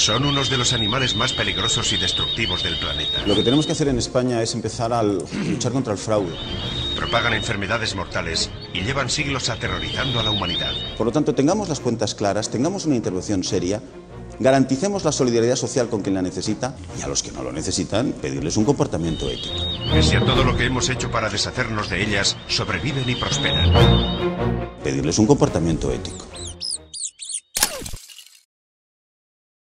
Son unos de los animales más peligrosos y destructivos del planeta. Lo que tenemos que hacer en España es empezar a luchar contra el fraude. Propagan enfermedades mortales y llevan siglos aterrorizando a la humanidad. Por lo tanto, tengamos las cuentas claras, tengamos una intervención seria, garanticemos la solidaridad social con quien la necesita y a los que no lo necesitan, pedirles un comportamiento ético. Pese a todo lo que hemos hecho para deshacernos de ellas, sobreviven y prosperan. Pedirles un comportamiento ético.